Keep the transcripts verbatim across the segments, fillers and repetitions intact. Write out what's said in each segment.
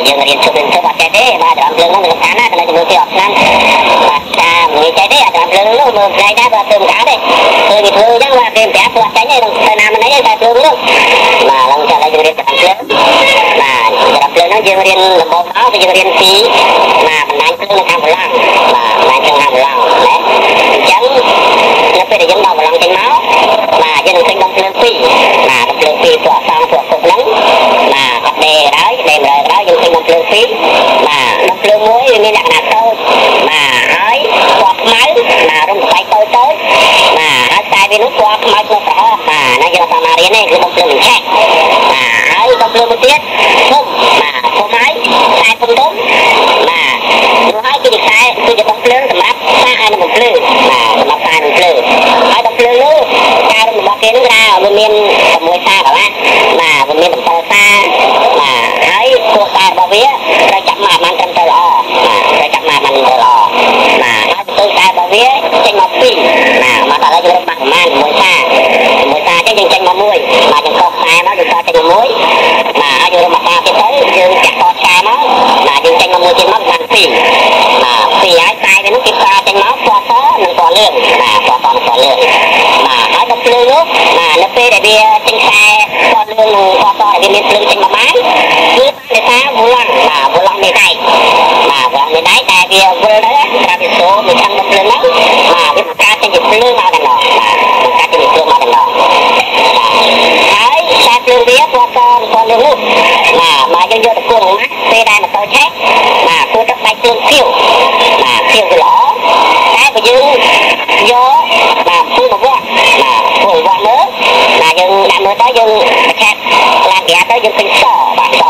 យើងរៀនជុំជុំអត់ចេះទេបាទត្រង់ភ្លើងនោះមិនខានណាតែជាមួយគេអត់ឆ្នាំបាទតាមនិយាយចេះទេត្រង់ភ្លើងនោះមើលផ្លែណាក៏ទៅមិនខានទេគឺវាធ្វើអញ្ចឹងបាទគេប្រាប់គាត់ចេញឯងទៅណាមិនឯងតែភ្លើងនោះបាទឡើងចាក់ឲ្យយើងរៀនត្រង់ភ្លើងបាទត្រង់ភ្លើងនោះយើងរៀនដំបូងមកគឺយើងរៀនពីបាទបណ្ដាញភ្លើងនៅខាងប្រឡងបាទបណ្ដាញខាងប្រឡងណាអញ្ចឹងនៅពេលដែលយើងដល់ប្រឡងចេញមកបាទយើងនឹងឃើញដុំភ្លើងពីរបាទដុំភ្លើងពីរព្រោះអសងព្រោះគុកហ្នឹងបាទអត់ដេរហើយដេររើហើយយើងឃើញដុំភ្លើងពីរបាទដុំភ្លើងមួយវាមានលក្ខណៈតូចបាទហើយពណ៌ខ្មៅបាទរំស្បែកតូចតូចបាទហើយតែវានោះពណ៌ខ្មៅក្នុងក្រហមបាទណាយើងតាមរៀននេះគឺដុំភ្លើងបញ្ឆេះបាទហើយដុំភ្លើងមួយទៀតធំបាទធំហើយខ្សែធំធំបាទនោះហើយគឺជាខ្សែគឺជាដុំភ្លើងសម្រាប់សាកឲ្យនឹងបំភ្លឺបាទសម្រាប់សាកនឹងភ្លឺហើយដុំភ្លើងនោះការរំរបស់គេនោះគឺថាវាមាន6សាកន្លះបាទវាមាន7សាបាទហើយគោលការណ៍របស់វាត្រូវចាប់មកបានត្រឹមត្រូវល្អបាទត្រូវចាប់មកបានត្រឹមត្រូវល្អបាទហើយគោលការណ៍របស់វាចេញមកពីរបាទមកដល់យើងរកបានប្រមាណ6សា6សាចេះយើងចេញមកមួយបាទយើងកោសខ្សែមកយើងកោសចេញមកមួយបាទហើយយើងរកមកសាទៀតទៅយើងចាក់កោសខ្សែមកបាទយើងចេញមកមួយទៀតមកបានពីរបាទពីរហើយខ្សែវានោះគេផ្សារចេញមកពណ៌សនិងពណ៌លឿងបាទពណ៌សនិងពណ៌លឿងបាទហើយដល់ភ្លើងនោះបាទនៅពេលដែលវាចេញខ្សែពណ៌លឿងនិងពណ៌សដែលវាមានភ្លើងចេញមកបានគឺដោយសារវ៉ូឡង់បាទវ៉ូឡង់មេដៃបាទវ៉ូឡង់មេដៃដែលវាវិលទៅប្រាប់វាសូមវាខាងដល់ភ្លើងហ្នឹងបាទវាបង្កើតចេញជាភ្លើងមកដល់បាទបង្កើតចេញជាភ្លើងមកដល់បាទហើយខ្សែភ្លើងវាពណ៌សនិងពណ៌លឿងនោះបាទបាទយើងយកទៅគួរក្នុងម៉ាស់ពេលដែលម៉ូតូឆេះបាទគួរទៅបែកភ្លើងភៀវបាទភៀវគឺល្អតែបើយើងយកបាទពូមកវត្តបាទពូវត្តមើលបាទយើងដាក់មើលទៅយើងឆេះឡើងក្រាទៅយើងឃើញសបាទសតែ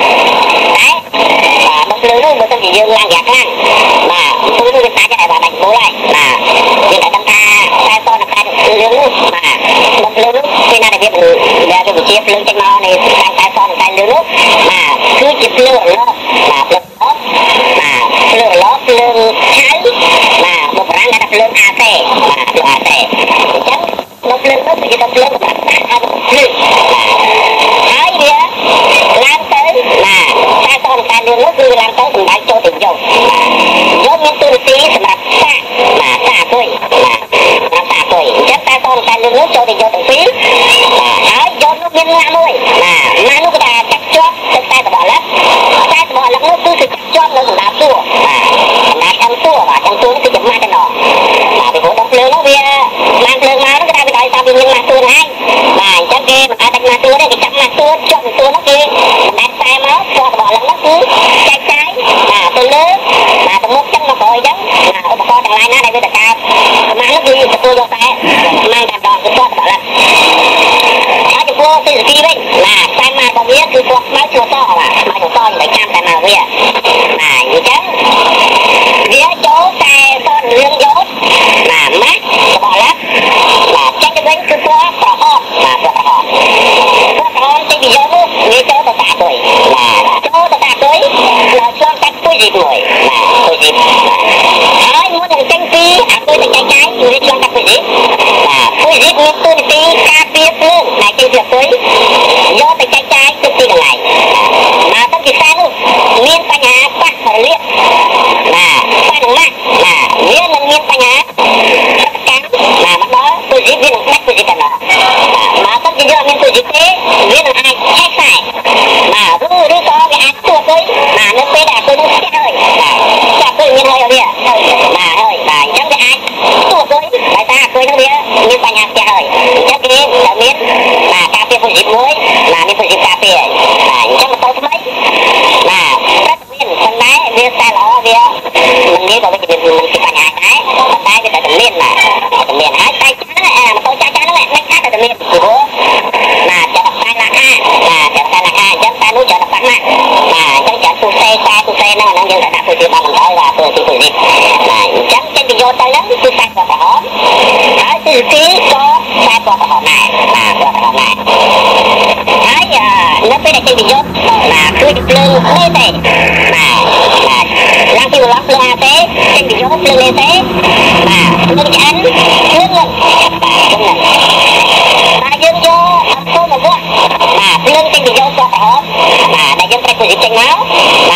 បាទមកភ្លើងនោះមើលទៅជាយើងឡើងក្រាខ្លាំងបាទពូនោះវាសាច់តែបាទដាច់បូលហើយបាទយើងតែដឹងថាតែតនៅខាងភ្លើងនោះបាទមកភ្លើងនោះពេលណាដែលវាដែលវាជាភ្លើងចេញមកនៃខាងតែតនៅខាងភ្លើងនោះបាទគឺជាភ្លើងរលកបាទភ្លើងរលកបាទភ្លើងរលកភ្លើងឆៅបាទមកប្រាំងថាភ្លើងអាសេបាទភ្លើងអាសេអញ្ចឹងនៅភ្លើងនោះគឺជាភ្លើងសម្រាប់ដាក់ឲ្យភ្លើងហើយវាឡើងទៅបាទតែតនៅខាងភ្លើងនោះគឺឡើងទៅសម្ដៅចូលទៅយកយកមានទូរទីសម្រាប់សាកបាទសាកអគុយបាទសម្រាប់សាកអគុយអញ្ចឹងតែតនៅខាងភ្លើងនោះចូលទៅយកទាំងពីរបាទហើយយកនោះមានណាមួយបាទណានោះក៏ថាចាក់ជាប់ទៅតែតបលឹកតែតបលឹកនោះគឺចាក់ជាប់នៅសម្រាប់ទួបាទសម្រាប់ខាងទួបាទខាងទួគឺចំណាស់តែណោះបាទពីព្រោះដល់ភ្លើងនោះវាបានភ្លើងមកនោះគឺថាវាដោយសារវាមានម៉ាស់ទួហ្នឹងបាទអញ្ចឹងគេមិនអាចដាច់ម៉ាស់ទួទេគេចាប់ម៉ាស់ទួជាប់នឹងទួនោះគេបណ្ដាច់ខ្សែមកពណ៌តបលឹកនោះគឺចែកចាយបាទទៅលើបាទទៅមុខចឹងមកក្រោយចឹងបាទឧបករណ៍ទាំងឡាយណាដែលវាតកើតម៉ាស់នោះគឺទទួលយកតែម៉ាស់តែដងគឺពណ៌តបលឹកហើយចំពោះទិសទីវិញបាទខ្សែម៉ាស់របស់វាគឺពណ៌ខ្មៅឈ្មោះសបាទខ្មៅឈ្មោះសមិនចាំតែមកវាបាទអញ្ចឹងវាចូលតែពណ៌លឿងយកបាទម៉ាស់តបលឹកបាទចេញទៅវិញគឺពណ៌ក្រហមបាទពណ៌ក្រហមពណ៌ក្រហមចេញពីយកនោះវាចូលទៅតាគុយបាទចូលទៅតាគុយដល់ឆ្លងកាត់ពុយជីមួយបាទពុយជីហើយមុននឹងចេញពីអាគុយទៅចែកចាយវាឆ្លងកាត់ពុយជីបាទពុយជីមានទូនាទីការពារភ្លើងដែលចេញពីគុយយកទៅចែកចាយទៅទីកន្លែងបាទទៅជាខ្សែនោះមានបញ្ហាប៉ះរលាកបាទប៉ះនឹងម៉ាស់បាទវានឹងមានបញ្ហាកម្មបាទមកដល់ពុយជីវានឹងដាច់ពុយជីកណ្ដោបាទទៅជាយកមានពុយជីទេវានឹងអាចឆេះខ្សែបាទឬឬក៏វាអាចទួគុយបាទនៅពេលដែលគុយនោះស្ទះហើយបាទស្ទះគុយមានហើយវាបាទហើយបាទអញ្ចឹងវាអាចទួគុយដោយសារគុយនោះវាមានបញ្ហាស្ទះហើយអញ្ចឹងគេតែមានបាទការពារពុយជីមួយបាទមានពុយជីការពារបាទអញ្ចឹងម៉ូតូថ្មីបាទតែមានប៉ុន្តែវាតែល្អវាមិនមានក៏វាមានមានបញ្ហាដែរប៉ុន្តែវាតែមានបាទតែមានហើយតែចាស់ម៉ូតូចាស់ចាស់ហ្នឹងមិនអាចតែមានពីព្រោះបាទចាក់តែឡាអាបាទចាក់តែឡាអាអញ្ចឹងតែនោះចាក់តែណាបាទអញ្ចឹងចាក់ទូសេតែទូសេហ្នឹងហ្នឹងយើងដាក់ពុយទីបានមិនហើយបាទពុយទីពុយទីបាទអញ្ចឹងចេញពីយកទៅហ្នឹងគឺតែពណ៌ក្រហមហើយទីទីក៏តែពណ៌ក្រហមដែរបាទពណ៌ក្រហមដែរហើយនៅពេលដែលចេញពីយកបាទគឺជាភ្លើងនេះទេបាទបាទឡើងពីវឡងភ្លើងអាទេចេញពីយកភ្លើងនេះទេបាទភ្លើងឆ្អិនភ្លើងហ្នឹងបាទភ្លើងហ្នឹងបាទយើងយកអត់ចូលមកវត្តបាទភ្លើងចេញពីយកពណ៌ក្រហមបាទដែលយើងត្រូវពុយចេញមក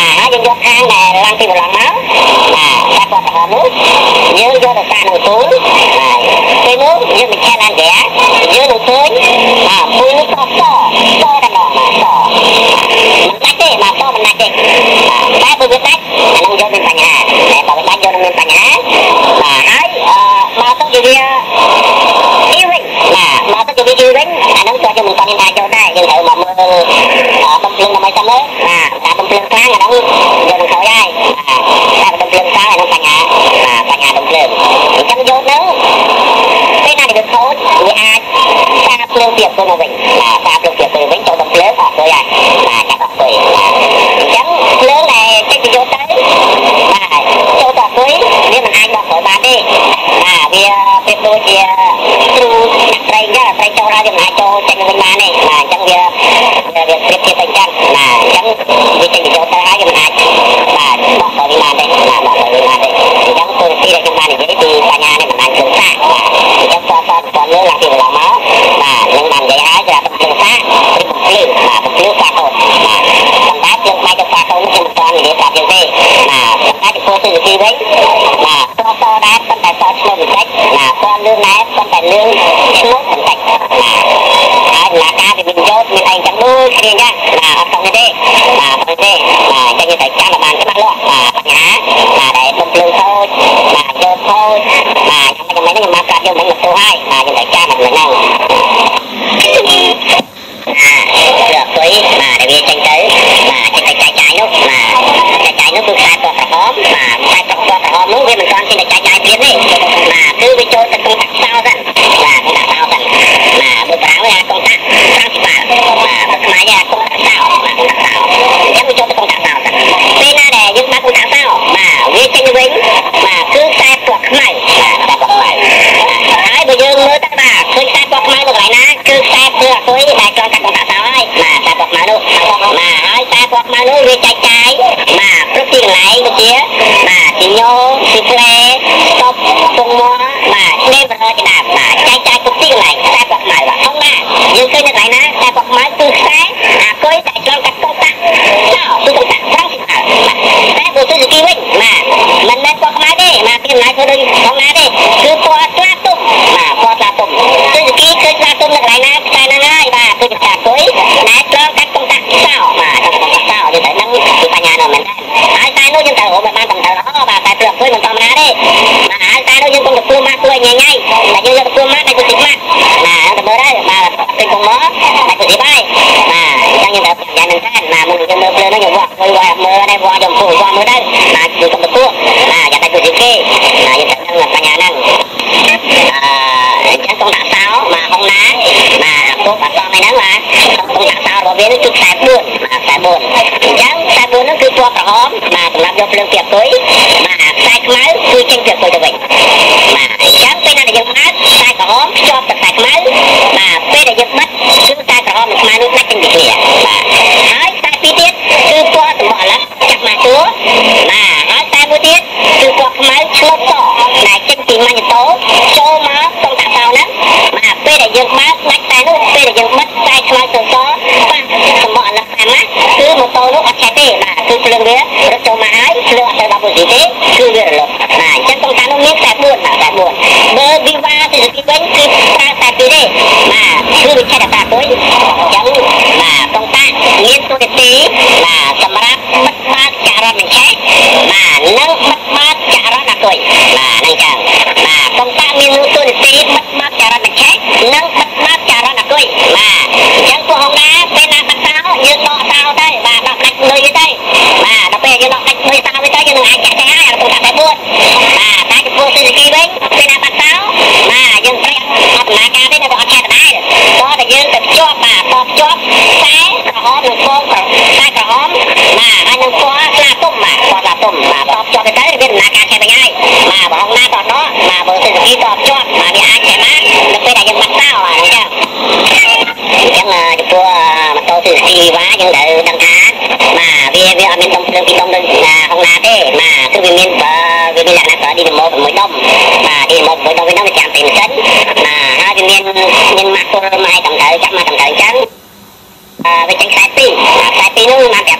ហើយយើងយកខាងដែលឡើងពីកន្លងមកបាទតែគាត់ទៅនោះយើងយកទៅសារនឹងពូលពេលនោះយើងមិនឆែកឡានដែរយើងនឹងឃើញបាទពូលនេះក៏សសតែម្ដងបាទសមិនដាច់ទេបាទសមិនដាច់ទេតែបើវាដាច់អានឹងយកមានបញ្ហាតែបើវាដាច់យកនឹងមានបញ្ហាបាទហើយអឺមកទៅជាវាអ៊ីវិញបាទមកទៅជាវាអ៊ីវិញអានឹងគាត់យើងមិនបានថាយកដែរយើងត្រូវមកមើលបំភ្លឺដើម្បីចាំមើលបាទការបំភ្លឺខ្លាំងអានឹងយកនឹងក្រោយហើយតែបំភ្លឺខ្លាំងអានឹងបញ្ហាបាទបញ្ហាបំភ្លឺអញ្ចឹងយកទៅពេលណាដែលវាខូចវាអាចសារភ្លើងទៀតទៅវិញបាទសារភ្លើងទៀតទៅវិញចូលបំភ្លឺអត់ទៅហើយបាទចាប់អត់ទៅបាទអញ្ចឹងភ្លើងដែលចេញពីយកទៅបាទចូលទៅអត់ទៅវាមិនអាចបោះក្រោយបានទេបាទវាពេលដូចជាគ្រូអ្នកត្រីចឹងត្រីចូលហើយវាមិនអាចចូលចេញវិញបានទេបាទអញ្ចឹងវាវាប្រៀបធៀបទៅចឹងបាទអញ្ចឹងវាចេញពីយកទៅហើយវាមិនអាចបាទបោះក្រោយបានទេបាទបោះក្រោយបានទេអញ្ចឹងទូរទស្សន៍ដែលខ្ញុំបាននិយាយពីបញ្ហានេះមិនអាចជួយសាកបាទអញ្ចឹងតើតើបងលើឡើងពីកន្លងមកបាទនឹងបាននិយាយហើយគឺបំភ្លឺសាកឬបំភ្លឺបាទបំភ្លឺសាកកូនបាទសម្រាប់យើងបាយទៅសាកកូនខ្ញុំមិនទាន់និយាយប្រាប់យើងទេបាទសម្រាប់ធ្វើទូរទស្សន៍វិញបាទតតដែរប៉ុន្តែតឆ្លងបន្តិចបាទតលឿងដែរប៉ុន្តែលឿងឆ្លងបន្តិចបាទហើយដំណើរការវាមានយោជមានអីចឹងដូចគ្នាចឹងបាទអត់ต้องទេបាទអត់ទេបាទអញ្ចឹងយើងត្រូវចាំឲ្យបានច្បាស់លាស់បាទបញ្ហាបាទដែលបំភ្លឺខូចបាទយកខូចបាទខ្ញុំមិនខ្ញុំមកប្រាប់យើងមិនទៅហើយបាទយើងត្រូវចាំឲ្យហ្នឹងអាគឺអុយបាទដែលវាចេញទៅបាទចេញទៅចាយចាយនោះបាទចាយចាយនោះគឺខ្សែពណ៌ក្រហមបាទខ្សែពណ៌ក្រហមនោះវាមិនទាន់ចេញទៅចាយចាយទៀតទេបាទគឺវាចូលទៅក្នុងតាក់សោសិនបាទតាក់សោសិនបាទបើប្រាំងវាអាចក្នុងតាក់ប្រាំងច្បាល់បាទបើខ្មែរគេអាចក្នុងតាក់សោបាទតាក់សោអញ្ចឹងវាចូលទៅក្នុងតាក់សោសិនពេលណាដែលយើងបាត់ក្នុងតាក់សោបាទវាចេញវិញបាទគឺខ្សែពណ៌ខ្មៅបាទខ្សែពណ៌ខ្មៅហើយបើយើងមើលទៅបាទឃើញខ្សែពណ៌ខ្មៅនៅកន្លែងណាគឺខ្សែភ្លើងអគុយដែលចងកាត់ក្នុងតាក់សោហើយបាទខ្សែពណ៌ខ្មៅនោះបាទហើយខ្សែពណ៌ខ្មៅនោះវាចែកចាយបាទគ្រប់ទីកន្លែងដូចជាបាទទីញោទីផ្លែស្តុបពងមាត់បាទឆ្នេរប្រហែលជាដើមបាទចែកចាយគ្រប់ទីកន្លែងខ្សែពណ៌ខ្មៅបាទធំណាយើងឃើញនៅកន្លែងណាខ្សែពណ៌ខ្មៅគឺខ្សែអគុយដែលចងកាត់ក្នុងតាក់សោគឺក្នុងតាក់ត្រង់ស្មើបាទតែបើទូរគីវិញបាទមិនមែនពណ៌ខ្មៅទេបាទពីកន្លែងធ្វើដូចផងណាទេគឺពណ៌ស្លាទុំបាទពណ៌ស្លាទុំទូរគីឃើញស្លាទុំនៅកន្លែងណាខ្សែហ្នឹងហើយបាទគឺខ្សែអគុយដែលចងកាត់ក្នុងតាក់សោបាទក្នុងតាក់សោយើងតែដឹងពីបញ្ហានោះមែនទេហើយតែនោះយើងត្រូវរកបានតំណើល្អបាទតែព្រឹកអគុយមិនធម្មតាទេបាទហើយតែនោះយើងកុំទៅពួរម៉ាក់ពួរញ៉ៃញ៉ៃតែយើងយកទៅពួរម៉ាក់តែទៅទីម៉ាក់បាទទៅមើលដែរបាទពេញពងមកតែទៅទីបាយបាទអញ្ចឹងយើងត្រូវយ៉ាងមែនទេបាទមុនយើងមើលភ្លើងនោះយើងវាស់មើលវាស់មើលដែរវាស់យើងពួរវាស់មើលដែរបាទយើងកុំទៅពួរបាទយ៉ាងតែទៅទីគេបាទយើងត្រូវដឹងបញ្ហាហ្នឹងអឺអញ្ចឹងកុំដាក់សោបាទហុងណាបាទពុកអត់សមឯហ្នឹងបាទកុំដាក់សោរបស់វានេះគឺខ្សែបួនបាទខ្សែបួនអញ្ចឹងខ្សែបួនហ្នឹងគឺពណ៌ក្រហមបាទសម្រាប់យកភ្លើងពីអគុយបាទខ្សែខ្មៅគឺចេញពីអគុយទៅវិញបាទអញ្ចឹងពេលណាដែលយើងបើកខ្សែក្រហមភ្ជាប់ទៅខ្សែខ្មៅបាទពេលដែលយើងបិទគឺខ្សែក្រហមនិងខ្មៅនោះដាច់ចេញពីគ្នាបាទហើយខ្សែពីរទៀតគឺពណ៌សម្បកឥឡូវចាប់មកទួបាទហើយខ្សែមួយទៀតគឺពណ៌ខ្មៅឆ្លុតសដែលចេញពីម៉ាញ់តូចូលមកក្នុងតាក់សោហ្នឹងបាទពេលដែលយើងបើកដាច់តែនោះពេលដែលយើងបិទខ្សែខ្មៅទៅសបាទសម្បកឥឡូវតាមណាគឺម៉ូតូនោះអត់ឆេះទេបាទគឺភ្លើងវារត់ចូលមកហើយភ្លើងអត់ទៅដល់ពូស៊ីទេគឺវារលត់បាទអញ្ចឹងក្នុងការនោះមានខ្សែបួនបាទខ្សែបួនបើ Viva ទៅទីវិញគឺប្រើខ្សែពីរទេបាទគឺវាឆេះតែតាអគុយអញ្ចឹងបាទក្នុងតាមានទូនាទីបាទសម្រាប់បិទបើកចរន្តបញ្ឆេះបាទនិងបិទបើកចរន្តអគុយបាទហ្នឹងចឹងបាទក្នុងតាមានទូនាទីបិទបើកចរន្តបញ្ឆេះនិងបិទបើកចរន្តអគុយបាទអញ្ចឹងពួកហុងណាពេលណាបាត់សោយើងដកសោទៅបាទដកដាច់លុយទៅបាទដល់ពេលយើងដកដាច់លុយសោទៅយើងនឹងអាចចាក់ចេញហើយអាក្នុងតាតែបួនបាទតែចំពោះទូនាទីវិញពេលណាបាត់សោបាទយើងប្រែអត់ដំណើរការទេនៅតែអត់ឆេះដដែលតោះតែយើងទៅភ្ជាប់បាទតភ្ជាប់ខ្សែក្រហមនិងពងខ្សែក្រហមបាទហើយនឹងពណ៌ស្លាទុំបាទពណ៌ស្លាទុំបាទតភ្ជាប់ទៅទៅវាដំណើរការឆេះវិញហើយបាទបើហុងណាតដកបាទបើទូនាទីតភ្ជាប់បាទវាអាចឆេះបាននៅពេលដែលយើងបាត់សោបាទអញ្ចឹងអញ្ចឹងចំពោះម៉ូតូទូនាទីវ៉ាយើងត្រូវដឹងថាបាទវាវាអត់មានដុំភ្លើងពីរដុំដូចហុងណាទេបាទគឺវាមានបើវាមានលក្ខណៈប្រើឌីណាម៉ូមួយដុំបាទឌីណាម៉ូមួយដុំវិញហ្នឹងវាចាំពីម៉ាស៊ីនបាទហើយវាមានមានម៉ាក់ពុលម៉ែត្រឹមត្រូវចាំមកត្រឹមត្រូវអញ្ចឹងអឺវាចេញខ្សែពីរខ្សែពីរនោះបានប្រាប់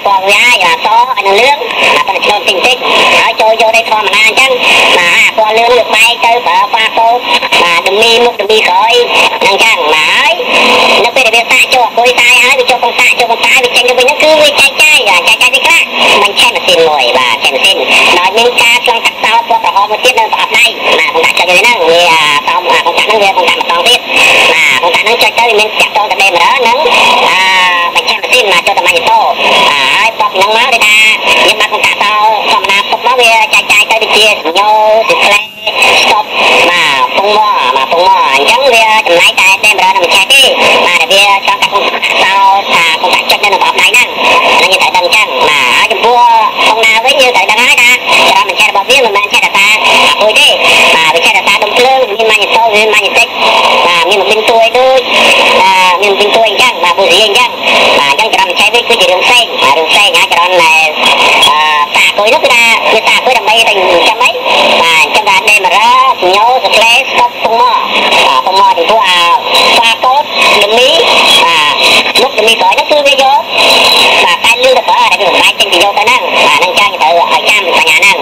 ពណ៌វាយអសហើយនឹងលឿងអាប៉ុន្តែឆ្លងតិចតិចហើយចូលយកដីធម្មតាអញ្ចឹងបាទពណ៌លឿងលើបែកទៅប្រើប៉ាកូតបាទដមីមុខដមីក្រោយហ្នឹងចឹងបាទហើយនៅពេលដែលវាសាកចូលអគុយតាយហើយវាចូលក្នុងសាកចូលក្នុងតាយវាចេញទៅវិញហ្នឹងគឺវាចែកចាយចែកចាយទៅខ្លះមិនឆេះម៉ាស៊ីនមួយបាទឆេះម៉ាស៊ីនដោយមានការឆ្លងកាត់សោតពណ៌ក្រហមមួយទៀតនៅប្រអប់ដៃបាទខ្ញុំដាក់ចុចទៅហ្នឹងវាតោមខ្ញុំដាក់ហ្នឹងវាខ្ញុំដាក់ម្ដងទៀតបាទខ្ញុំដាក់ហ្នឹងចុចទៅវាមានចាក់តងទៅដេមរហ្នឹងអាបញ្ឆេះម៉ាស៊ីនមកចូលទៅម៉ាញ់តូហើយបបហ្នឹងមកដូចថាយើងបាត់ខ្ញុំដាក់តោធម្មតាពុកមកវាចែកចាយទៅដូចជាញោទីផ្លែស្តុបបាទពងមកបាទពងមកអញ្ចឹងវាចំណាយតែដេមរនឹងមិនឆេះទេបាទវាឆ្លងកាត់ក្នុងសោថាខ្ញុំដាក់ចុចនៅក្នុងប្រអប់ដៃហ្នឹងហ្នឹងយើងត្រូវដឹងអញ្ចឹងបាទហើយចំពោះក្នុងណាវិញយើងត្រូវដឹងហើយថាចរន្តបញ្ឆេះរបស់វាមិនមែនឆេះតែថាអពុយទេបាទវាឆេះតែថាដុំភ្លើងមានម៉ាញ់តូមានម៉ាញ់តិចបាទមានមិនទួយដូចបាទមានមិនទួយអញ្ចឹងបាទពុះរីអញ្ចឹងបាទអញ្ចឹងចរន្តបញ្ឆេះវាគឺជារឿងផ្សេងបាទរឿងផ្សេងហើយចរន្តអឺសាអគុយនោះគឺថាវាសាអគុយដើម្បីតែចាំអីបាទអញ្ចឹងថាដេមរ៉ាញោសក្លេស្តុបពងមកបាទពងមកពីព្រោះអាសាកូតដមីបាទមុខដមីក្រោយនោះគឺវាយកបាទតែលឿនទៅប្រើតែវាបំបែកចេញពីយកទៅហ្នឹងបាទហ្នឹងចឹងទៅឲ្យចាំបញ្ញាហ្នឹង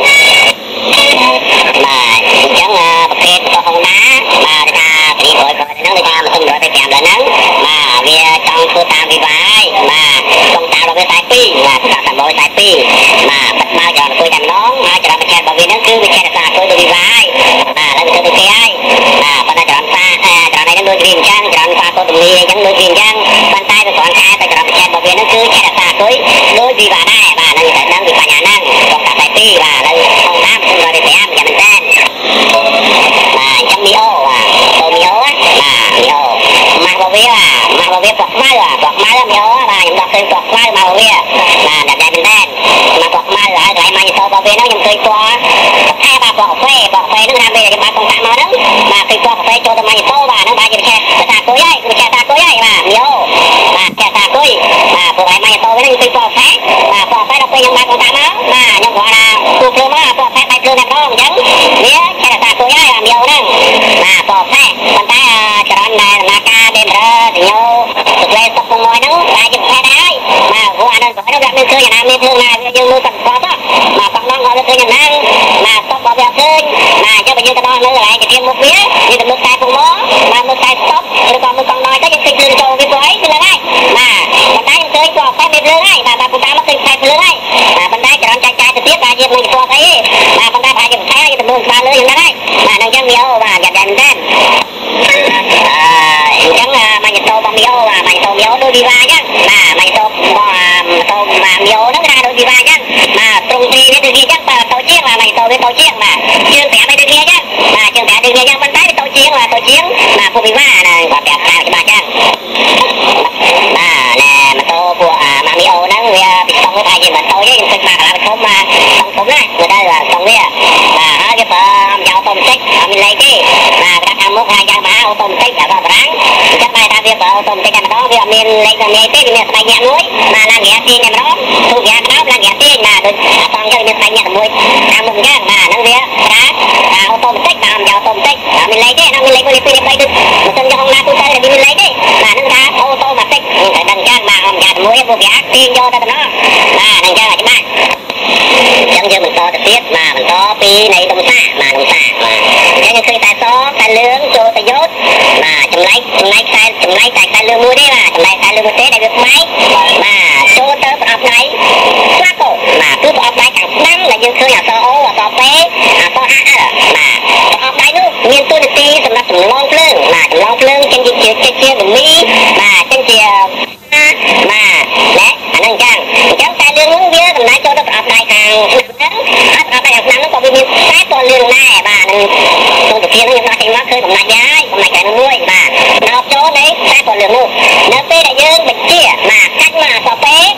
បាទអញ្ចឹងប្រភេទរបស់ហុងដាបាទថាពីក្រោយក្រោយហ្នឹងដូចថាម៉ាស៊ីនរត់ទៅតាមដល់ហ្នឹងបាទវាចង់ធ្វើតាមវិវាយបាទក្នុងតាមរបស់វាតែពីរបាទតាមតាមរបស់តែពីរបាទបាត់មកចរន្តអង្គុយតែម្ដងហើយចរន្តបញ្ឆេះរបស់វាហ្នឹងគឺវាឆេះតែអង្គុយទៅវិវាយបាទហើយវាទៅទីហើយបាទប៉ុន្តែចរន្តសាចរន្តនេះដូចវាអញ្ចឹងចរន្តសាកូតទម្លាអញ្ចឹងដូចវាអញ្ចឹងប៉ុន្តែវាគ្រាន់តែតែចរន្តបញ្ឆេះរបស់វាហ្នឹងគឺឆេះតែអង្គុយដូចវិវាយដែរបាទហ្នឹងតែដឹងពីបញ្ញាហ្នឹងក្នុងតែពីរបាទហើយក្នុងតាមខ្ញុំរត់ទៅតាមយ៉ាងមែនតើបាទអញ្ចឹងមីអូបាទអូមីអូបាទមីអូម៉ាស់របស់វាម៉ាស់របស់វាពណ៌ខ្មៅពណ៌ខ្មៅមីអូបាទខ្ញុំដល់ឃើញពណ៌ខ្មៅម៉ាស់របស់វាបាទតែតែមែនតើម៉ាស់ពណ៌ខ្មៅហើយកន្លែងម៉ាញ់តូរបស់វាហ្នឹងខ្ញុំឃើញពណ៌ខែបាទពណ៌កាហ្វេពណ៌កាហ្វេហ្នឹងថាពេលខ្ញុំបានកងតាក់មកហ្នឹងបាទឃើញពណ៌កាហ្វេចូលទៅម៉ាញ់តូបាទហ្នឹងបាទយើងឆេះតាគុយហើយយើងឆេះតាគុយហើយបាទមីអូបាទឆេះតាគុយបាទព្រោះឯម៉ាញ់តូវិញខ្ញុំឃើញពណ៌ខែបាទពណ៌ខែដល់ពេលខ្ញុំបានកងតាក់មកបាទខ្ញុំគាត់ថាគូភ្លើងមកពណ៌ខែដៃភ្លើងតែម្ដងអញ្ចឹងវាឆេះតាគុយហើយបាទមីអូហ្នឹងបាទពណ៌ខែប៉ុន្តែចរន្តដែលដំណើរការដេមរ៉ាញោសក្លេស្តុកពងមួយហ្នឹងតែយើងឆេះដែរហើយបាទព្រោះអានោះគាត់វាមានឃើញអាណាមានភ្លើងណាយើងមើលសង្កត់បាទប៉ណ្ណឹងគាត់ឃើញអាហ្នឹងបាទស្តុករបស់វាឃើញបាទអញ្ចឹងបើយើងទៅដល់នៅកន្លែងជាមុខវាយើងទៅមើលតែពងមកបាទមើលតែស្តុកឬក៏មើលកង់ណយទៅយើងឃើញភ្លើងចូលវាព្រោះអីភ្លើងហើយបាទប៉ុន្តែយើងឃើញពណ៌ខែមានភ្លើងហើយបាទបាទពងតាមមកឃើញខែភ្លើងហើយបាទប៉ុន្តែចរន្តចាយចាយទៅទៀតបាទយើងមិនពណ៌ស្អីទេបាទប៉ុន្តែប្រហែលយើងខែយើងទៅមើលស្បាលើយ៉ាងហ្នឹងហើយបាទអញ្ចឹងវាអូបាទយ៉ាងដែរមែនអឺអញ្ចឹងម៉ាញ់តូរបស់មីអូបាទម៉ាញ់តូមីអូដូចវិវាអញ្ចឹងបាទម៉ាញ់តូរបស់តូមីអូហ្នឹងគេថាដូចវិវាអញ្ចឹងបាទត្រង់ទីវាដូចវាអញ្ចឹងបាទតូចជាងបាទម៉ាញ់តូវាតូចជាងបាទជើងប្រាំឯដូចវាអញ្ចឹងបាទជើងប្រាំដូចវាអញ្ចឹងប៉ុន្តែវាតូចជាងបាទតូចជាងបាទពួកវិវាណាបាទប្រាប់តាមច្បាស់អញ្ចឹងបាទណែម៉ូតូពួកអាម៉ាមីអូហ្នឹងវាពីស្តុងវាថាជាម៉ូតូទេខ្ញុំគិតបាទកន្លងធំបាទស្តុងធំណាស់មើលទៅបាទស្តុងវាបាទហើយវាបើយកអូតូម៉ាទិកអត់មានលេខទេបាទគាត់ថាមុខហើយយ៉ាងម៉ាអូតូម៉ាទិកអាបារាំងអញ្ចឹងតែថាវាបើអូតូម៉ាទិកតែម្ដងវាអត់មានលេខតែមានទេវាមានស្បែកញាក់មួយបាទឡើងហ្គាទាញតែម្ដងទូហ្គាក្តោបឡើងហ្គាទាញបាទដូចអាតង់អញ្ចឹងមានស្បែកញាក់តែមួយតាមមុខអញ្ចឹងបាទហ្នឹងវាថាអូតូម៉ាទិកបាទយកអូតូម៉ាទិកអត់មានលេខទេអត់មានលេខមួយលេខពីរលេខបីដូចមិនសិនយកហងណាទូទៅតែមានលេខទេបាទហ្នឹងថាអូតូម៉ាទិកតែដឹងអញ្ចឹងបាទអមយ៉ាតែមួយពួកហ្គាទាញយកតែម្ដងបាទហ្នឹងអញ្ចឹងច្បាស់អញ្ចឹងយើងបន្តទៅទៀតបាទបន្តពីនៃដុំសាបាទដុំសាបាទអញ្ចឹងយើងឃើញតែសតែលឿងចូលទៅយោតបាទចម្លែកចម្លែកខ្សែចម្លែកតែខ្សែលឿងមួយទេបាទចម្លែកខ្សែលឿងមួយទេដែលវាផ្នែកបាទចូលទៅប្រអប់ដៃស្លាកូបាទគឺប្រអប់ដៃខាងស្ដាំដែលយើងឃើញអក្សរអូអក្សរពេអក្សរអាអលបាទប្រអប់ដៃនោះមានតួនាទីសម្រាប់ចម្លងភ្លើងបាទចម្លងភ្លើងចេញជាចេញជាដមីបាទចេញជាបាទណែអាហ្នឹងអញ្ចឹងអញ្ចឹងតែលឿងនោះវាដំណើរចូលទៅប្រអប់ដៃខាងហ្នឹងហើយប្រអប់ដៃខាងស្ដាំនោះក៏វាមានតែពណ៌លឿងដែរបាទនឹងទូទៅទៀតខ្ញុំដាក់ចេញមកឃើញបំណាច់ហើយបំណាច់តែនោះមួយបាទដល់ចូលនៃតែពណ៌លឿងនោះនៅពេលដែលយើងបញ្ជាបាទកាច់មកអក្សរពេ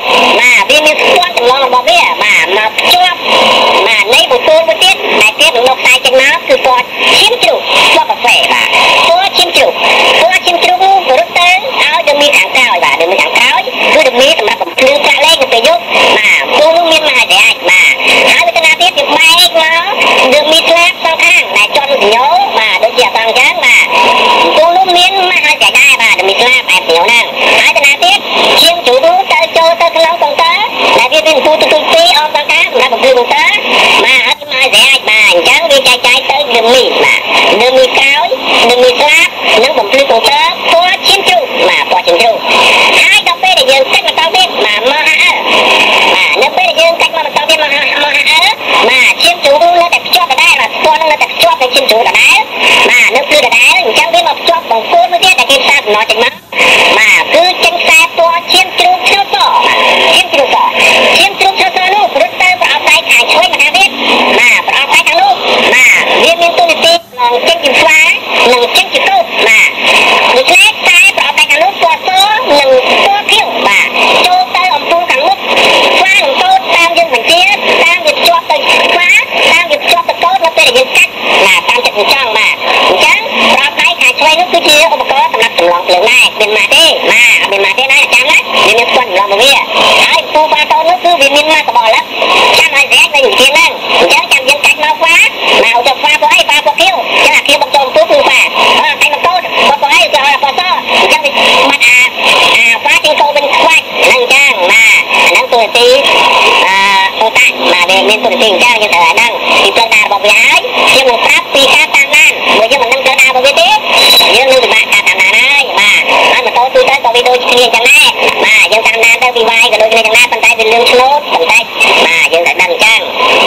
ដែលវាមានពូទទូចពីរអស់ដល់ការសម្រាប់បំភ្លឺកុំព្យូទ័របាទហើយមកស្រាយបាទអញ្ចឹងវាចែកចាយទៅនឹងនេះបាទនឹងមីកោយនឹងមីស្លាបនឹងបំភ្លឺកុំព្យូទ័រពណ៌ឈាមជ្រូកបាទពណ៌ឈាមជ្រូកហើយដល់ពេលដែលយើងកាច់មកតទៀតបាទមកហាអឺបាទនៅពេលដែលយើងកាច់មកបន្តទៀតមកហាមកហាអឺបាទឈាមជ្រូកនៅតែភ្ជាប់ដដែលបាទពណ៌នឹងនៅតែភ្ជាប់ទៅឈាមជ្រូកដដែលបាទនៅគឺដដែលអញ្ចឹងវាមកភ្ជាប់បង្គោលមួយទៀតដែលគេផ្សារដំណចេញមកបាទគឺចេញខ្សែពណ៌ឈាមជ្រូកឈើសឈាមជ្រូកឈាមជ្រូកឈើសនោះព្រឹកទៅប្រអប់ដៃខាងឆ្វេងមកខាងទៀតបាទប្រអប់ដៃខាងនោះបាទវាមានទូនីតិនឹងចេញជាស្វានិងចេញជាកូបបាទដូច្នេះខ្សែប្រអប់ដៃខាងនោះពណ៌សនិងពណ៌ខៀវបាទចូលទៅអំពូលខាងមុខស្វានិងកូបតាមយើងបញ្ជាតាមវាភ្ជាប់ទៅស្វាតាមវាភ្ជាប់ទៅកូបនៅពេលដែលយើងកាច់បាទតាមចិត្តយើងចង់បាទអញ្ចឹងប្រអប់ដៃខាងឆ្វេងនោះគឺជាឧបករណ៍សម្រាប់ចម្លងភ្លើងដែរមានម៉ាទេបាទមានម៉ាទេណាចាំណាវាមានស្គាល់ចម្លងមកវាហើយពូប៉ាតូននោះគឺវាមានម៉ាកបលចាំឲ្យរែកនៅវិធានហ្នឹងអញ្ចឹងចាំយើងកាច់មកស្វាមកទៅស្វាពណ៌អីស្វាពណ៌ខៀវអញ្ចឹងអាខៀវមកចូលពូគឺស្វាអត់តែមកកូនពណ៌អីទៅឲ្យពណ៌សអញ្ចឹងវាបាត់អាអាស្វាជាងកូនវិញខ្វាច់ហ្នឹងអញ្ចឹងបាទអាហ្នឹងទូនីតិអឺអូតាបាទវាមានទូនីតិអញ្ចឹងយើងត្រូវឲ្យដឹងពីផ្លូវដើររបស់វាហើយខ្ញុំនឹងប្រាប់ពីការតាមដានបើយើងមិនដឹងផ្លូវដើររបស់វាទេយើងនឹងពិបាកការតាមដានហើយបាទហើយម៉ូតូទូទៅក៏វាដូចគ្នាអញ្ចឹងដែរបាទយើងតាមដានទៅពីវាយក៏ដូចគ្នាអញ្ចឹងដែរប៉ុន្តែវាលឿនឆ្លូតប៉ុន្តែបាទយើងត្រូវដឹងអញ្ចឹង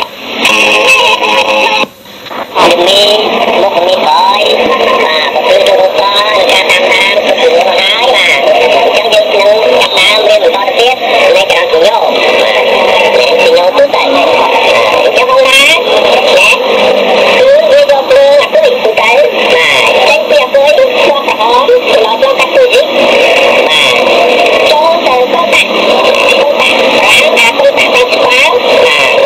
ជំនាញមុខនេះហើយបាទបើគឺចូលទៅការតាមដានគឺយើងហើយបាទអញ្ចឹងយើងនឹងចាប់ដើមរៀនបន្តទៅទៀតនៃការជំនួសបាទជំនួសទូទៅអញ្ចឹងបងណាណាគឺវាយកភ្លើងអាគុយទូទៅបាទចេញពីអាគុយចូលក្រហមដល់ចូលកាត់ទូយបាទចូលទៅកោតាកោតាប្រាំអាគុយតាទៅស្វាបាទ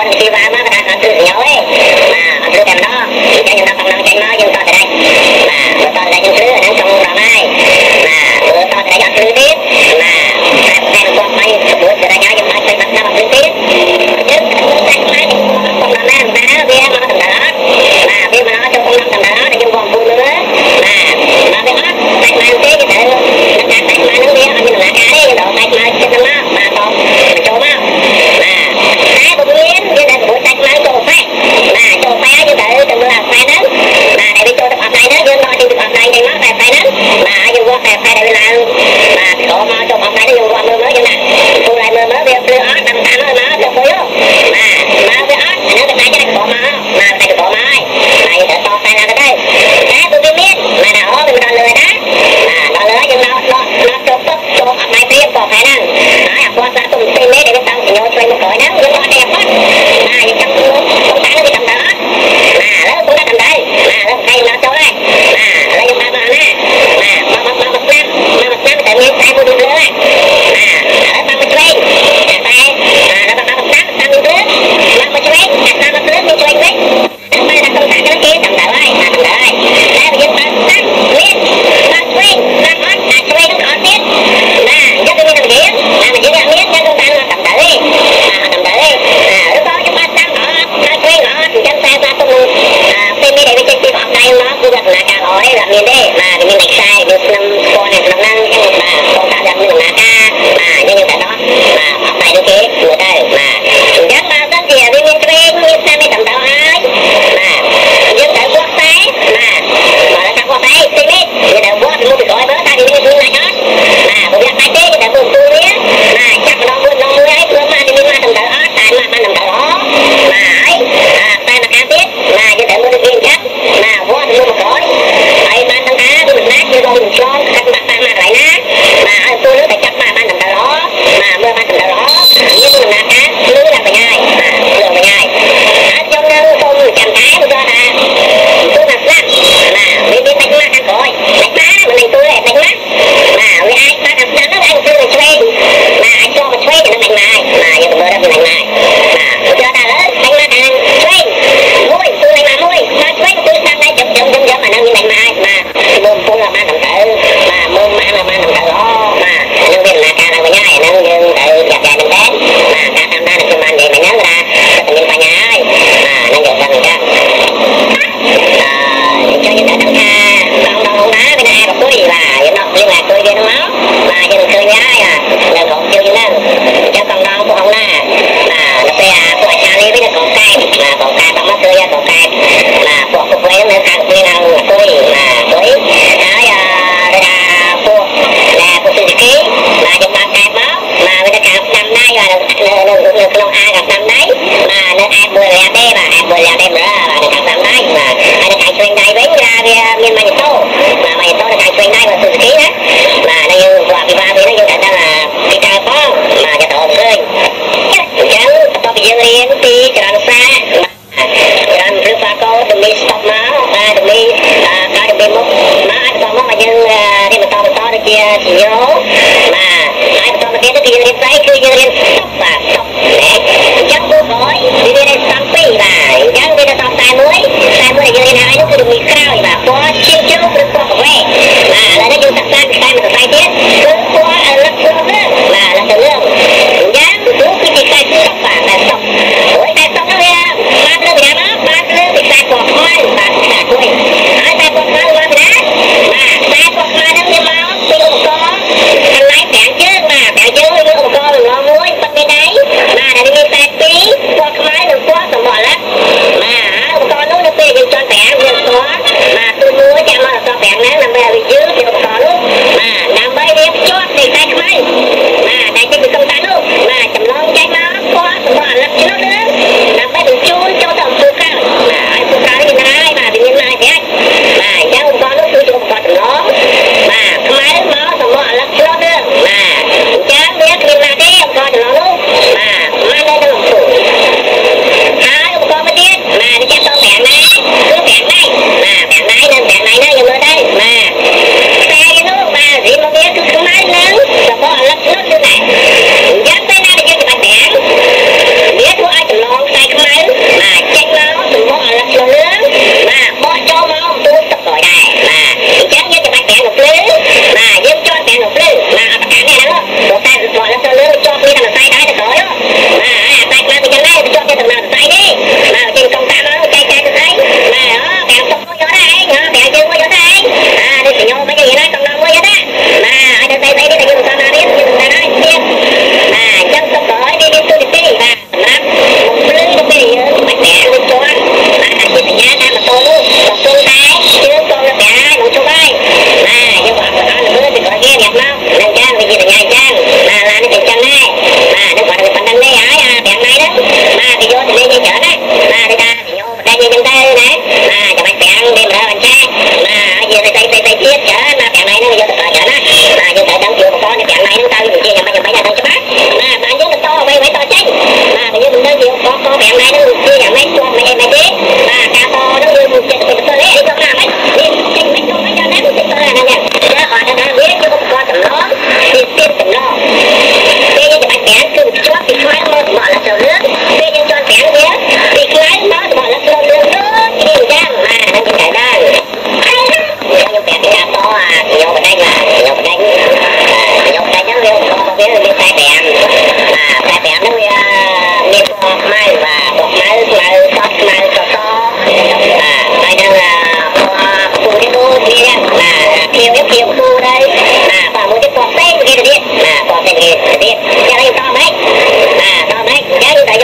con đi vào mà ta ăn từ nhau ấy mà ăn từ đêm đó cho chúng ta không năng chạy mà chúng ta sẽ đây mà bữa to đây những thứ ở trong trong đó này mà bữa to đây ăn thứ tiếp mà ta đang qua bay bữa sẽ ra nhau chúng ta sẽ bắt đầu thứ tiếp chứ không phải không làm ăn ta biết mà thằng đó mà biết mà nó trong không thằng đó để chúng còn phụ nữa mà mà biết hết tay mà thế cái tự nó tay mà nó biết như là cái đấy độ tay mà chết nó mà còn chỗ mà mà cái bụng miếng như là bụng tay mà chỗ phải mà chỗ phải như tự từng là phải đó mà để đi chỗ tập này đó dương nói thì tập này thì nó phải phải đó mà dương qua phải phải để làm mà chỗ mà chỗ tập này nó dương qua mưa mới như này tôi lại mưa mới việc đưa ớt đâm thẳng nó nó cho tôi mà mà cái ớt nó cái tay cái cổ mà mà tay cái cổ mà mà như thế to tay là cái đây cái bụng miếng mà nào mình còn lười đó mà nó lười nhưng nó nó nó chỗ tốt chỗ tập này phía cổ phải năng nói à qua ra tụi mình để cái tao thì nhớ chơi một cõi nắng nhưng nó đẹp quá mà những trong không phải nó đi tầm đó mà nó cũng đã tầm đây mà nó hay nó chỗ đây mà nó dùng ba mà nè mà mà mà mà một năm mà một năm tự nhiên tay mua đi lứa mà ở ba mươi chơi tay mà nó ba một năm năm đi lứa ba mươi chơi ba một lứa đi chơi đấy mà nó không phải cái kia tầm đó đây mà tầm đó đây đây bây giờ ba năm biết ba chơi ba hết à chơi nó khó biết mà rất là nhiều điểm mà mình chỉ đang biết cho chúng ta là tầm đó đi à tầm đó đi à lúc đó chúng ta đang ở ba chơi nó thì chân tay ra tung à phim đi để bên trên phim học này nó cứ gặp là cả hỏi là miền đây mà cái miền này sai được năm con này năm năm cái một mà con ta gặp mình là ca mà như như thế đó mà học này được thế người ta mà rất mà rất gì ở bên miền tây như sao mới tầm đó ai mà dân tại quốc tế mà mà là các quốc tế phim đi như là quốc thì mua bị gọi bớt ta thì mình lại hết mà một việc này thế thì tại buồn tôi đấy mà chắc nó buồn nó mới ấy mà thì mình mà tầm đó tại mà mà tầm đó mà ấy à tại mà cam biết mà như thế mua được tiền chắc mà quốc thì mua một gói ấy ban thằng cá mình nát như rồi mình cho cắt mặt ta mà lại nát mà ở tôi nữa phải chắc mà ban tầm đó mà mua ban tầm đó như tôi nát cá lứa là phải nhai mà lừa phải nhai ở trong đó không chạm cái tôi cho ta tôi mà lắm mà vì biết đánh mắt ăn rồi đánh má mà này tôi lại đánh mắt mà vì ai ta đập đánh nó anh tôi là chơi mà anh cho mà chơi thì nó mạnh mài mà như tôi đó thì mạnh mài mà tôi cho ta lớn đánh mắt ăn chơi môi tôi lại mà môi nó chơi tôi sang đây chậm chậm chậm chậm mà nó như mạnh mài mà mồm tôi là ban tầm tự mà mồm má là ban tầm tự đó mà nhân viên là ca là với nhai nó như tự giặt dài mình đến mà ca tam đa là cho man vậy mày nhớ ra tự nhiên phải nhai mà nó giờ ra mình ra cho những cái tăng ca đồng đồng đá bên ai mà tôi là những nó liên lạc tôi về nó máu mà cho được khơi nhái à là còn chưa như thế cho còn đâu cũng không là mà nó phải à của cha đi với nó còn cay mà còn cay bằng mắt tươi còn cay mà của cục quế nó thằng quế nào là tôi mà tôi nói đây là của là của sự ký mà chúng ta cay máu mà người ta cài năm nay là được không ai gặp năm đấy mà nó ai mười là đây mà ai mười là đây nữa là được năm đấy mà ai được cài chuyên đây với ra miền Mây Tô mà Mây Tô là cài chuyên đây và sự ký đó mà nó như qua bị ba vì nó như thế là cái trái có mà cho tổ khơi chẳng có bị dương liên thì cho nó xa dan berfakau demi stok mau demi kalau demi mau mau ada mau macam dia betul betul dia sio mà ai betul betul dia tu dia sai ke dia stop lah stop eh jangan boy dia dia sampai lah jangan dia stop tai muối tai muối dia dia hai nó demi kau lah có chiêu chiêu berkuah we mà là nó chúng ta sang cái mà sai tiết berkuah là kuah mà là từ lương jangan tu kita stop lah stop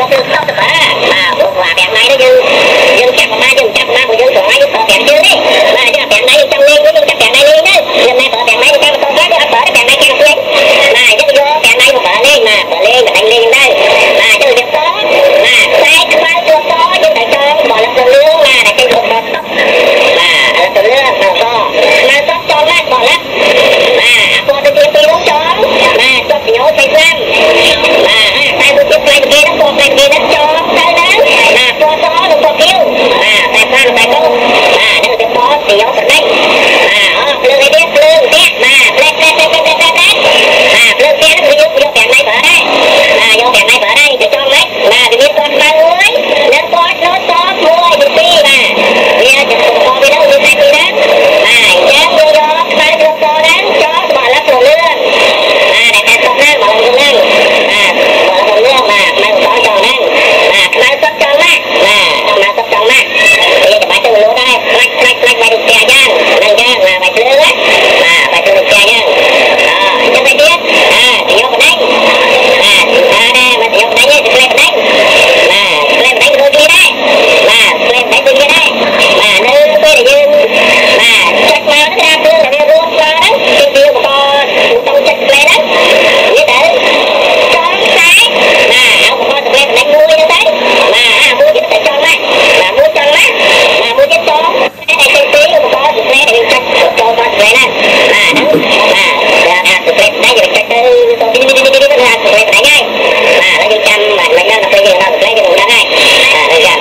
คือต้องจะมาว่าแบบไหนได้ยังยังจับมายังจับมายังส่งมายังเปิดแบบชื่อนี่มาจะแบบไหนจังเลยยังจับแบบไหนนี่นะยังไม่เปิดแบบไหนจะมาตรงนั้นจะเปิดแบบไหนแข่งเพื่อนมาจะโยแบบไหนมาเปิดเล่นมาเปิดเล่นกับดังเล่นได้มาจะเดือดร้อนมาใส่ทำไมตัวซ้อยังแต่จองบอกแล้วตัวเรื่องมาแต่เป็นคนบอกมาแล้วตัวเรื่องเราก็มาซ้อมจองมากบอกแล้วมาพอตัวเตรียมปีน้องจองมาจบเหนียวใส่ซ้ำมาใส่ตัวเตรียมไปเกย์นักโกงไปเกย์นักจองใส่นั้นมาตัวซ้อหรือตัวคิ้วมาแต่ซ้ำแต่ก็มานั่นเป็นซ้อเสียวสุดเลยมาอ๋อเปลือกไอเดียเปลือกเตี้ยมาเปลือกเปลือกเปลือกเปลือกเปลือกเปลือกมาเปลือกเตี้ยนั่นคือยกยกแบบไหนเปิดได้มายกแบบไหนเปิดได้จะจองไหมมาจะมีตัวมาเลยเนื้อก้อนโน้ตซ้อมวยดูปีมาเนี่ยจะส่งต่อไปแล้วมีใครมีนั้นมาแย่ตัวยอมาตัวซ้อนั้นจอบอกแล้วตัวเรื่องมาแต่แต่ตัวนั่งบอกตัวนั่งมาบอกตัวเรื่องมามาซ้อจองนั่งมามาซ้อจองมากมาต้องมาซ้อจองมากเดี๋ยวจะมาจะรู้ได้คลักคลักคลักไปดูแกย่างนั่งย่างมาไปเรื่อยมาไปดูแกย่างอ่าจะไปเตี้ยอ่าจะยกไปได้มาถึงมาได้มาจะยกไปได้จะเล่นไปได้มาเล่นไปได้ดูดีได้มาเล่นไปดูดีได้มาเนื้อไปได้ยืนมาจัดมาได้เพื่อนได้รวมมาได้จริงๆก็ต้องจัดเลยนะนี่เด้อจองสายมาเอาพอจะเล่นได้มือยังได้มาอ่ามือจะแต่จองไหมมามือจองไหมมามือจะจองได้ได้จริงๆก็ต้องจัดเลยได้จัดจองมาเลยนะมานั่นมาเดี๋ยวอ่ะจัดเลยได้จะจัดเลยตรงนี้นี่นี่นี่นี่นะจัดเลยได้ง่ายมาแล้วยังจำแบบนั้นเราเคยเห็นเราเคยเห็นได้ง่ายอ่าเลยจ้ะ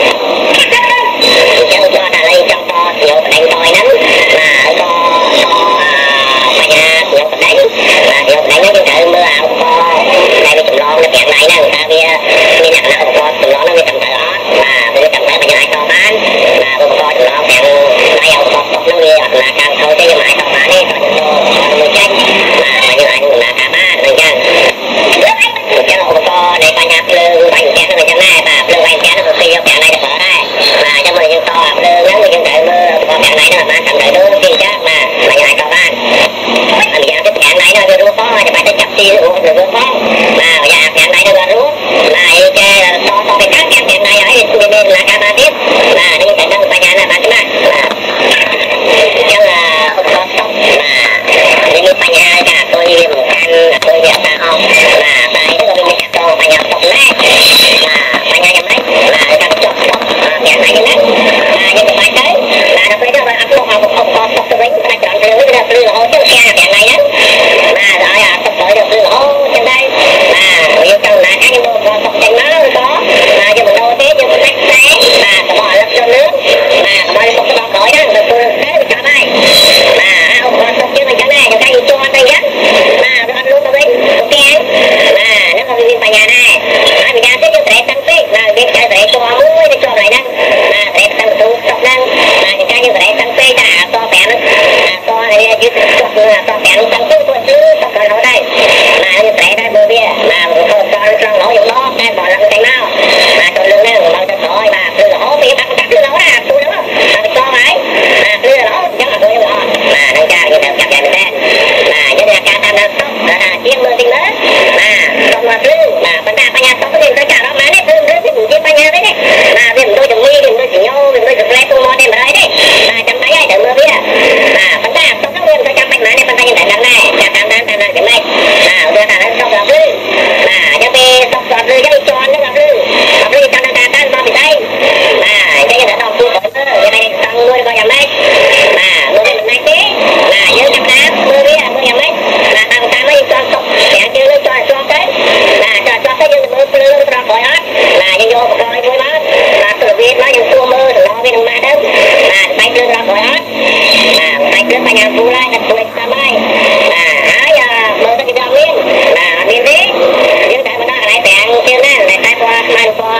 เจ้าตัวอะไรเจ้าตัวเสียวแดงตอยนั้นมาก็ก็ปัญญาเสียวแดงมาเสียวแดงนั้นยังเจอเมื่อเอาก็ได้ไปจุ่มล้อในเปียกไหนนั่งตาเบียมีหนักหนักอุปกรณ์จุ่มล้อนั่นมีจำเตอร์มาเป็นจำเตอร์ปัญญาต่อบ้านมาอุปกรณ์จุ่มล้อแข็งได้เอาอุปกรณ์ตกนั่งเรือมาการเขาจะยังหมายต่อมานี่ต่อจุ่มล้อมือแจ้งมาปัญญาหนึ่งมาขาบ้านเหมือนกันเจ้าอุปกรณ์ในปัญญาเปลืองใบแก๊สนั่นจะง่ายป่ะเปลืองใบแก๊สนั่นก็คือเอาแก๊สไหนจะเปิดได้มาจะมือยังต่อเปลืองนั้นมือยังเตะมืออุปกรณ์แก๊สไหนนั่นมาทำได้ดูจริงจ้ามาปัญญาต่อบ้านอันนี้จะแก๊สไหนนั่นจะรู้ป้อจะไปจะจับตีหรือหรือรู้ป้อมาอยากแก๊สไหนนั่นก็รู้มาไอ้แกต่อต่อไปตั้งแก๊สแก๊สไหนให้มีเป็นราคามาทิพย์มานี่แต่ตั้งปัญญาน่ะมาใช่ไหมจังอุปกรณ์ต้องมานี่มีปัญญาจ้ะตัวนี้เหมือนกันตัวเดียวตาออกมาไปที่เรามีตัวปัญญาตกแรกมาปัญญายังไม่มาการจบจบแก๊สไหนยังนั้นมายังไปtớiมาเราไปเรื่องอัพโหลดเอาอุปกรณ์ตกตัวไว้มาจอดเรือเรือเรือเขาเชื่อแก๊สแก๊สไหนนั้นมาrồi à tập tới được รือเขาtrên đây mà bây giờ là các những bộ tộc trên nó có mà giờ mình đâu thế giờ mình tách sáng mà có bỏ lấp cho nước mà có bỏ lấp cho khỏi đó được tôi thế được cả này mà ông còn tộc chưa mình cái này cho các những cho anh đây nhất mà tôi ăn luôn tao đi ok mà nó còn viên nhà này mà mình ra tới cho trẻ tăng phí mà biết chơi trẻ cho muối để cho này nè mà trẻ tăng tu tộc năng mà những cái như trẻ tăng phí ta to bẻ nó to này như tộc to bẻ nó tăng phí tôi chứ tộc nó đây mà như trẻ đây bờ bia mà một con con con lỗ dụng đó cái bỏ lăn cái nào mà tôi lưng nó bằng cho thôi mà lưng lỗ bị bắt cắt lưng lỗ là tôi đúng không mà mình cho mày mà lưng lỗ chắc là tôi lỗ mà nâng cao như thế chặt dài mình lên mà cho nên cả tam đang tóc là chiên mưa tinh lớn mà còn mà lưng mà phần ta phải nhà tóc cái tôi chả đó mà đấy lưng lưng cái phải nhà đấy mà vì mình tôi chừng mi mình tôi chừng nhau mình tôi chừng lấy tôi mò đem đấy đấy mà chăm thấy ai đừng mưa bia mà phần ta tóc nó tôi chăm bánh mà này phần ta như thế này chả tam đang tam đang cái này mà đưa ta lên tóc là lưng mà cho về tóc là lưng cái tròn nó là lưng là lưng tam đang tam đang bao bị đây mà cái như thế tóc tôi còn nữa cái này tăng nuôi coi nhầm đấy mà nuôi mình này thế mà dưới chăm đá mưa bia mưa nhầm đấy mà tăng tăng nó cho tóc kẹt chưa nó cho cho cái mà cho cho cái như mưa lưng nó khỏi hết mà như vô một coi mưa mát mà từ việt nó như tua mưa từ lo với thằng ma đó mà tay lưng nó khỏi hết mà tay lưng phải nhà tu lại là tu lại sao mai mà hái mưa tới cái dòng miên mà miên thế nhưng tại mình nói lại bèn kêu nè lại tay qua mai qua